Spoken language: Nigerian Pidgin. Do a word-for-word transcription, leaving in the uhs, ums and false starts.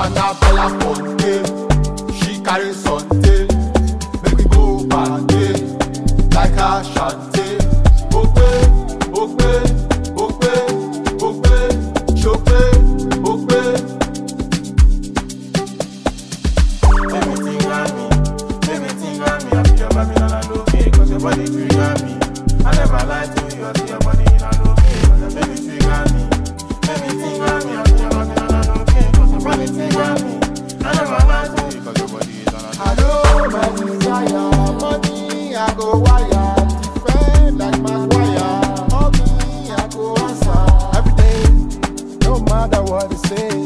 na Bellafonte, she carry something. Make we go party like a shanty. Okwe, okwe, okwe, okwe, shokwe, okwe. Everything got me, everything got me. I feel your mommy and I know me, cause your body trigger me. I never lied to you, I see your body and I know me, cause your baby trigger me. Everything got me, I feel your mommy and I know me, cause your body trigger me. I never lied to you, cause your body is on a I know my desire, money I go wire, defend like my wire. All me I go answer every day, no matter what they say.